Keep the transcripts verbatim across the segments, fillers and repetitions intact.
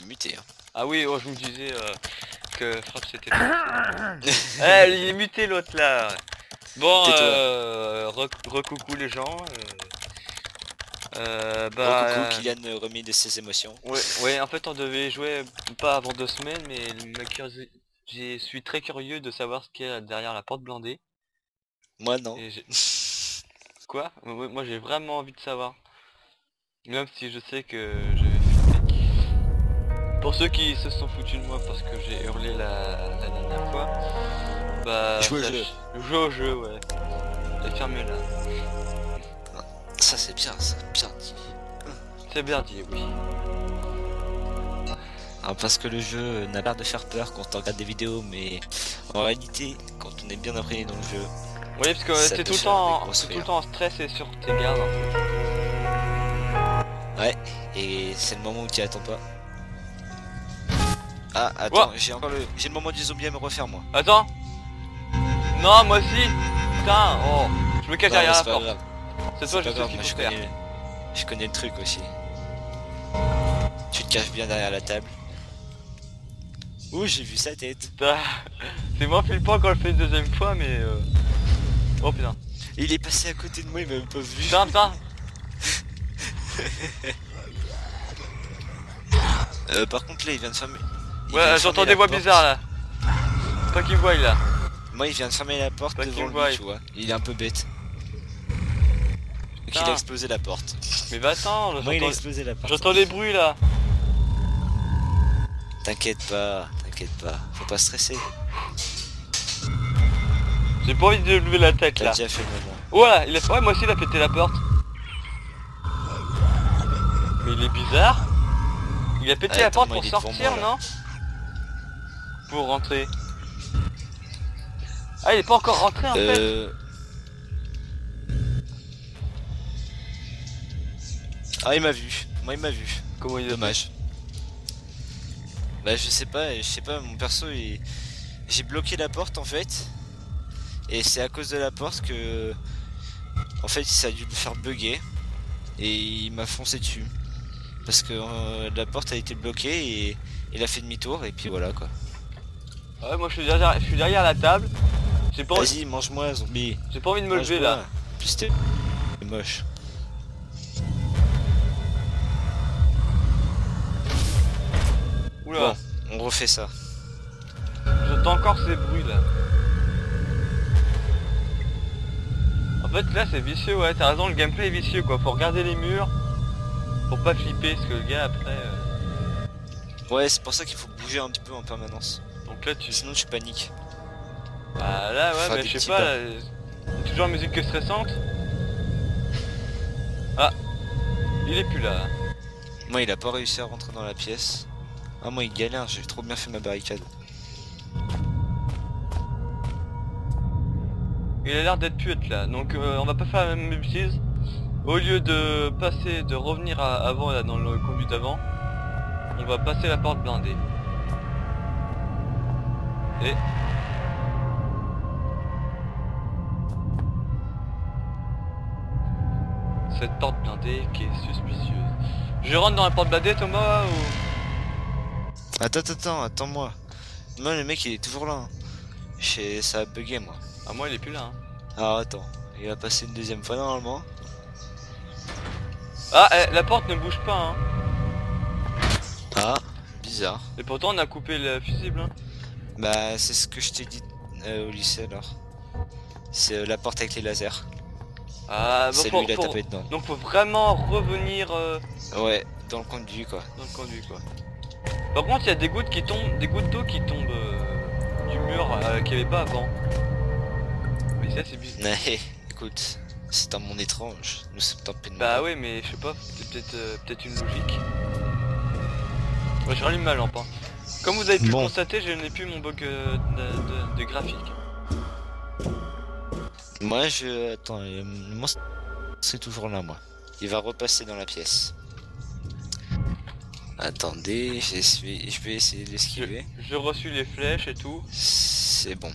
muté. Hein. Ah oui, oh, je me disais euh, que Frappe c'était... Eh, il est muté l'autre là. Bon, euh, recoucou les gens. Euh, euh, bah... Recoucou, Kylian euh, remis de ses émotions. Ouais, ouais, en fait on devait jouer pas avant deux semaines, mais je suis très curieux de savoir ce qu'il y a derrière la porte blindée. Moi non. Quoi? Moi j'ai vraiment envie de savoir. Même si je sais que je vais flipper. Pour ceux qui se sont foutus de moi parce que j'ai hurlé la, la dernière fois, bah... Jouer au jeu. Jouer au jeu, ouais. Et fermez-la. Ça c'est bien, c'est bien dit. C'est bien dit, oui. Alors, parce que le jeu n'a l'air de faire peur quand on regarde des vidéos, mais en réalité, quand on est bien imprégné dans le jeu... Oui, parce que c'est tout, tout le temps en stress et sur tes gardes en fait. Ouais, et c'est le moment où tu attends pas. Ah, attends, j'ai encore le... J'ai le moment du zombie à me refaire, moi. Attends. Non, moi aussi. Putain, oh. Je me cache derrière la porte. C'est toi, je sais ce qu'il faut faire. Je connais le truc aussi. Tu te caches bien derrière la table. Ouh, j'ai vu sa tête. C'est moins flippant quand je le fais une deuxième fois, mais... Euh... Oh putain. Il est passé à côté de moi, il m'a même pas vu. Putain, putain. euh, par contre là il vient de fermer. Il ouais, j'entends des voix porte. Bizarres là. Pas qu'il me voie là. Moi il vient de fermer la porte pas devant lui, voie. Tu vois. Il est un peu bête. Donc il a explosé la porte. Mais bah attends, moi il a explosé la porte. J'entends des bruits là. T'inquiète pas, t'inquiète pas, faut pas stresser. J'ai pas envie de lever la tête là. Déjà fait le moment. Voilà, il a... ouais, moi aussi il a pété la porte. Mais il est bizarre. Il a pété ah, la porte pour sortir, moi, non? Pour rentrer. Ah, il est pas encore rentré en euh... fait. Ah, il m'a vu. Moi, il m'a vu. Comment il a Dommage. Bah, je sais pas, je sais pas, mon perso, il... j'ai bloqué la porte en fait. Et c'est à cause de la porte que... En fait, ça a dû le faire bugger. Et il m'a foncé dessus. Parce que euh, la porte a été bloquée et il a fait demi-tour et puis voilà quoi. Ouais, moi je suis derrière, je suis derrière la table. J'ai pas envie... Vas-y, mange-moi zombie. J'ai pas envie de me lever là. Plus t'es moche. Oula. Bon, on refait ça. J'entends encore ces bruits là. En fait là c'est vicieux, ouais, t'as raison, le gameplay est vicieux quoi. Faut regarder les murs. Pour pas flipper, parce que le gars après... Euh... Ouais, c'est pour ça qu'il faut bouger un petit peu en permanence. Donc là tu... Sinon tu paniques. Bah là ouais, mais je sais pas, là, toujours en musique que stressante. Ah, il est plus là. Moi il a pas réussi à rentrer dans la pièce. Ah moi il galère, j'ai trop bien fait ma barricade. Il a l'air d'être puette là, donc euh, on va pas faire la même bêtise. Au lieu de passer, de revenir à avant là dans le conduit d'avant, on va passer la porte blindée. Et... cette porte blindée qui est suspicieuse. Je rentre dans la porte blindée Thomas ou... Attends, attends, attends-moi. Moi le mec il est toujours là. Hein. Ça a bugué moi. Ah moi il est plus là. Hein. Alors attends, il va passer une deuxième fois normalement. Ah, eh, la porte ne bouge pas, hein. Ah, bizarre. Et pourtant on a coupé le fusible, hein. Bah, c'est ce que je t'ai dit euh, au lycée alors. C'est euh, la porte avec les lasers. Ah, bon, c'est lui il a tapé dedans. Donc faut vraiment revenir... Euh... Ouais, dans le conduit quoi. Dans le conduit quoi. Par contre il y a des gouttes qui tombent, des gouttes d'eau qui tombent euh, du mur euh, qu'il n'y avait pas avant. Mais ça c'est bizarre. Écoute. C'est un monde étrange, nous sommes en peine. Bah ouais mais je sais pas, c'est peut-être euh, peut-être une logique. Ouais, je rallume ma lampe hein. Comme vous avez pu bon. le constater, je n'ai plus mon bug euh, de, de, de graphique. Moi je... Attends, le monstre c'est toujours là moi. Il va repasser dans la pièce. Attendez, je vais essayer d'esquiver. J'ai reçu les flèches et tout. C'est bon.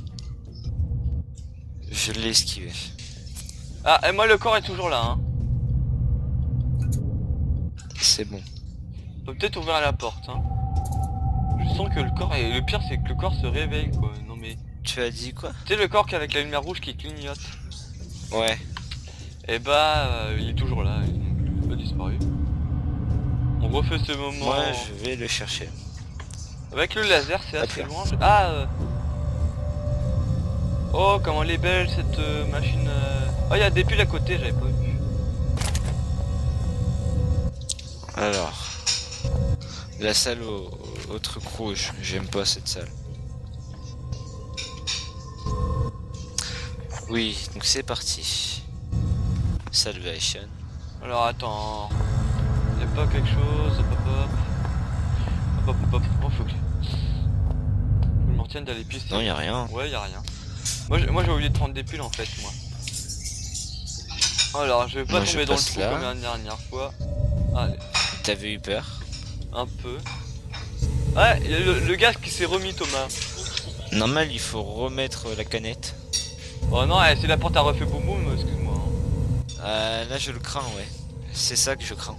Je l'ai esquivé. Ah, et moi le corps est toujours là, hein. C'est bon. On peut peut-être ouvrir la porte, hein. Je sens que le corps, et le pire c'est que le corps se réveille quoi, non mais... Tu as dit quoi? Tu sais le corps qui avec la lumière rouge qui clignote. Ouais. Et bah, euh, il est toujours là, il n'a pas disparu. On refait ce moment... Moi je vais le chercher. Avec le laser c'est assez Après. loin. Je... Ah euh... Oh comment elle est belle cette euh, machine... Euh... Oh il y a des piles à côté, j'avais pas vu. Alors... La salle au, au truc rouge, j'aime pas cette salle. Oui, donc c'est parti. Salvation. Alors attends... Y'a pas quelque chose... Hop hop hop... Hop hop hop hop... Oh faut que... Je me retienne d'aller pisser. Non, y a rien. Ouais, y'a rien. Moi j'ai moi, j'ai oublié de prendre des piles en fait, moi. Alors, je vais pas Moi, je tomber dans le passe trou là. comme la dernière fois. Allez, T'avais eu peur? un peu. Ouais, y a le, le gaz qui s'est remis, Thomas. Normal, il faut remettre la canette. Oh non, eh, si la porte a refait boum boum, excuse-moi. Hein. Euh, là, je le crains, ouais. C'est ça que je crains.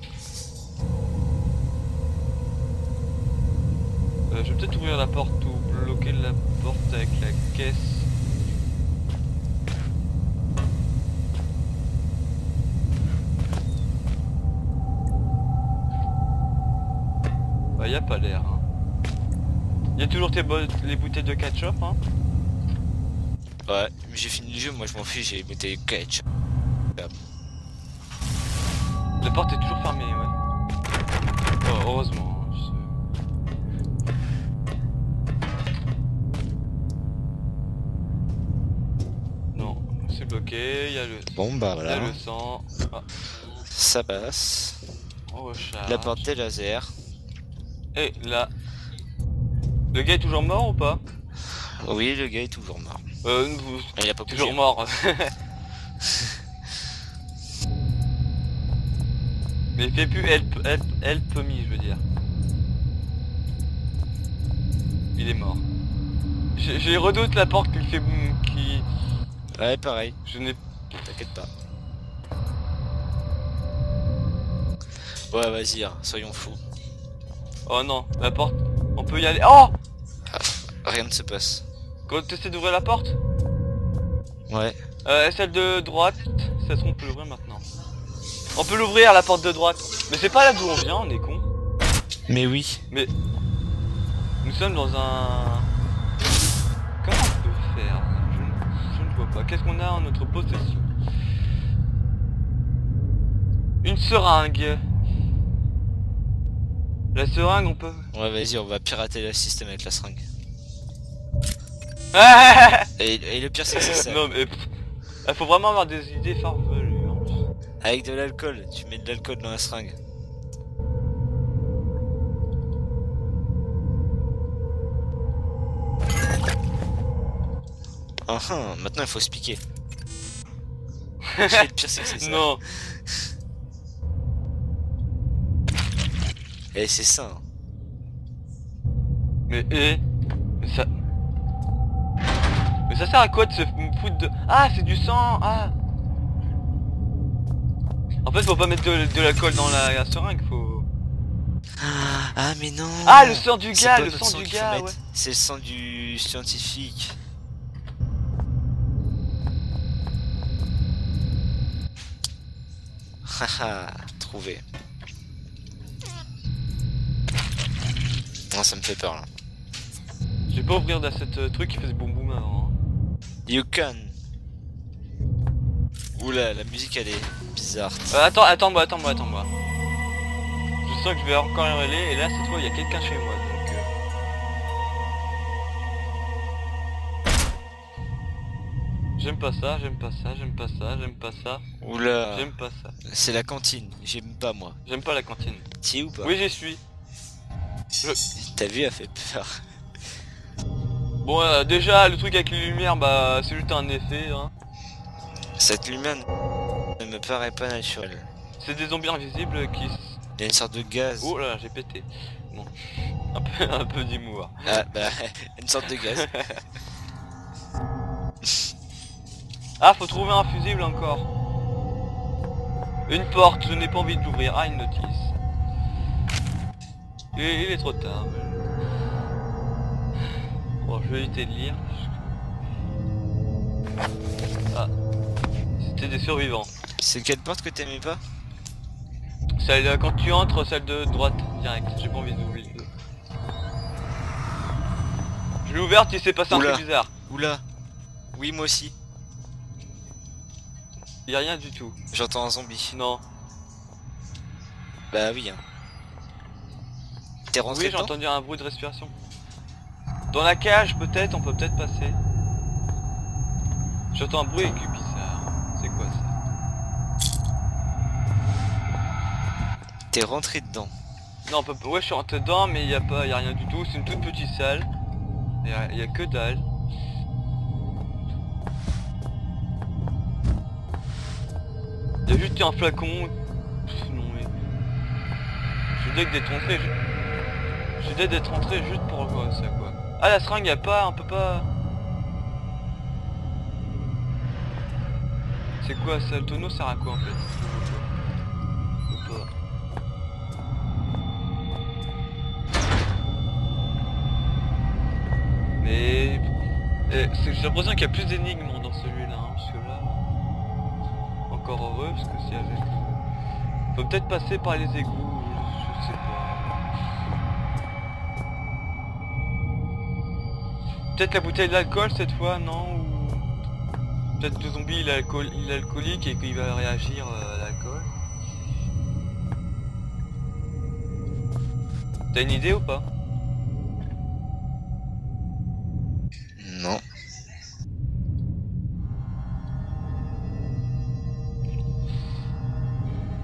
Euh, je vais peut-être ouvrir la porte ou bloquer la porte avec la caisse. Bah, y a pas l'air. Hein. Y a toujours tes bo les bouteilles de ketchup, hein. Ouais, j'ai fini le jeu, moi je m'en fiche, j'ai mis ketchup. La porte est toujours fermée, ouais. Oh, heureusement. Hein, je... Non, c'est bloqué, y a le... Bon bah Y a voilà, le sang. Ah, ça passe. on recharge. La porte est laser. Et là... Le gars est toujours mort ou pas? Oui, le gars est toujours mort. Euh, vous... Il a pas bougé. toujours mort. Mais il fait plus help, help, help me, je veux dire. Il est mort. J'ai j'ai redoute la porte qui fait... qui... Ouais, pareil, Je n'ai... t'inquiète pas. Ouais, vas-y, hein, soyons fous. Oh non, la porte... On peut y aller... Oh! Rien ne se passe. Quand tu essaies d'ouvrir la porte? Ouais. Euh, celle de droite, ça se trouve, on peut l'ouvrir maintenant. On peut l'ouvrir, la porte de droite. Mais c'est pas là d'où on vient, on est con. Mais oui. Mais... Nous sommes dans un... Comment on peut faire? je, je ne vois pas. Qu'est-ce qu'on a en notre possession? Une seringue. La seringue, on peut... Ouais, vas-y, on va pirater le système avec la seringue. Ah Et, et le pire, c'est que c'est ça. non mais... Il faut vraiment avoir des idées farfelues. Hein. Avec de l'alcool, tu mets de l'alcool dans la seringue. Ah ah, maintenant il faut se piquer. Le pire c'est que c'est ça. Non. Et c'est ça. Hein. Mais et... Mais ça... Mais ça sert à quoi de se foutre de... Ah, c'est du sang. Ah. En fait, faut pas mettre de, de l'alcool dans la, la seringue, faut... Ah mais non. Ah, le sang du C'est gars, pas le notre sang du qu'il faut gars, mettre, ouais. c'est le sang du scientifique. Haha, trouvé. Non, ça me fait peur là. Je vais pas ouvrir dans cette euh, truc qui fait ce boum boum avant. Hein. You can. Oula, la musique elle est bizarre. Euh, attends, attends-moi, attends-moi, attends-moi. Je sens que je vais encore y aller, et là, cette fois, il y a quelqu'un chez moi, donc... Euh... J'aime pas ça, j'aime pas ça, j'aime pas ça, j'aime pas ça. Oula. J'aime pas ça. C'est la cantine, j'aime pas moi. J'aime pas la cantine. T'y es ou pas? Oui, j'y suis. Je... T'as vu, elle fait peur. Bon, euh, déjà, le truc avec les lumières, bah, c'est juste un effet, hein. Cette lumière ne me paraît pas naturelle. C'est des zombies invisibles qui... Il y a une sorte de gaz. Oh là, j'ai pété. Bon. Un peu, un peu d'humour. Ah bah, une sorte de gaz. Ah, faut trouver un fusible encore. Une porte, je n'ai pas envie de l'ouvrir. Ah, une notice. Il est, il est trop tard. Mais... Bon, je vais éviter de lire. Ah. C'était des survivants. C'est quelle porte que t'aimais pas? Celle, quand tu entres, celle de droite, direct. J'ai pas envie d'oublier. Je l'ai ouverte, il s'est passé un Oula. truc bizarre. Oula. Oui, moi aussi. Il y a rien du tout. J'entends un zombie. Non. Bah oui. Hein. T'es rentré Oui, j'ai dedans? entendu un bruit de respiration. Dans la cage, peut-être, on peut peut-être passer. J'entends un bruit aigu bizarre. C'est quoi ça? T'es rentré dedans. Non, on peut... ouais, je suis rentré dedans, mais il y a pas, il y a rien du tout. C'est une toute petite salle. Il y a, y a que dalle. Il y a juste un flacon. Pff, non mais. Je suis deg d'être rentré. Je, je suis deg d'être rentré juste pour quoi ça quoi. Ah la seringue, y a pas, on peut pas. C'est quoi ça? Le tonneau sert à quoi en fait? Je vois pas. Mais eh, j'ai l'impression qu'il y a plus d'énigmes dans celui-là, hein, parce que là, encore heureux, parce que si avec, faut peut-être passer par les égouts, je, je sais pas. Peut-être la bouteille d'alcool cette fois, non? Ou peut-être le zombie il est, alcool... il est alcoolique et qu'il va réagir euh, à l'alcool. T'as une idée ou pas? Non.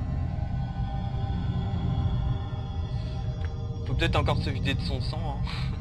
Faut peut-être encore se vider de son sang. Hein.